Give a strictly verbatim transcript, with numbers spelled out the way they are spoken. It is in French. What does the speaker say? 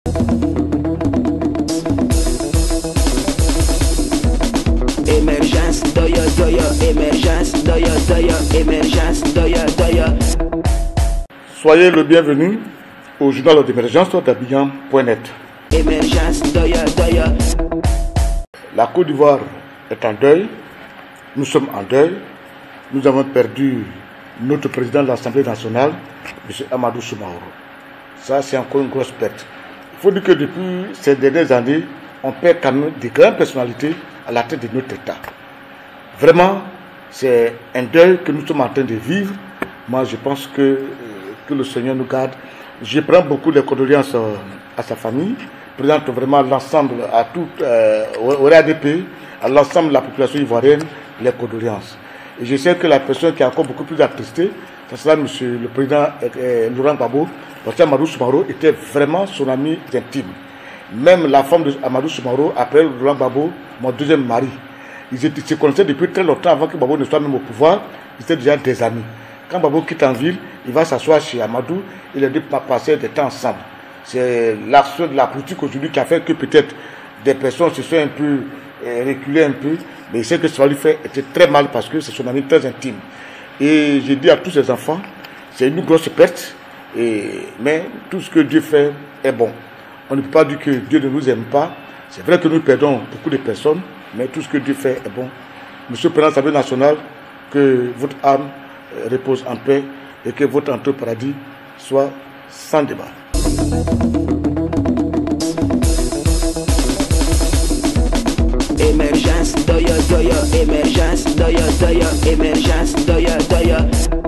Émergence, doya, doya, émergence, doya, doya, émergence, doya, doya. Soyez le bienvenu au journal d'émergence d'Abidjan point net. Émergence, doya, doya. La Côte d'Ivoire est en deuil. Nous sommes en deuil. Nous avons perdu notre président de l'Assemblée nationale, M. Amadou Soumaoro. Ça, c'est encore une grosse perte. Il faut dire que depuis ces dernières années, on perd quand même de grandes personnalités à la tête de notre État. Vraiment, c'est un deuil que nous sommes en train de vivre. Moi, je pense que, que le Seigneur nous garde. Je prends beaucoup de condoléances à sa famille. Je présente vraiment l'ensemble, à tout, euh, au R A D P, à l'ensemble de la population ivoirienne, les condoléances. Et je sais que la personne qui est encore beaucoup plus attristée, c'est cela, monsieur le président euh, Laurent Gbagbo, parce qu'Amadou Soumaoro était vraiment son ami intime. Même la femme d'Amadou Soumaoro appelle Laurent Gbagbo mon deuxième mari. Ils étaient, se connaissaient depuis très longtemps avant que Gbagbo ne soit même au pouvoir. Ils étaient déjà des amis. Quand Gbagbo quitte en ville, il va s'asseoir chez Amadou. Il a dû passer des temps ensemble. C'est l'action de la politique aujourd'hui qui a fait que peut-être des personnes se sont un peu euh, reculées un peu. Mais ce que ça lui fait était très mal parce que c'est son ami très intime. Et j'ai dit à tous ses enfants, c'est une grosse perte. Et, mais tout ce que Dieu fait est bon. On ne peut pas dire que Dieu ne nous aime pas. C'est vrai que nous perdons beaucoup de personnes, mais tout ce que Dieu fait est bon. Monsieur le Président de l'Assemblée nationale, que votre âme repose en paix et que votre entrée au paradis soit sans débat. Émergence, doya, doya, émergence, doya, doya, émergence, doya, doya.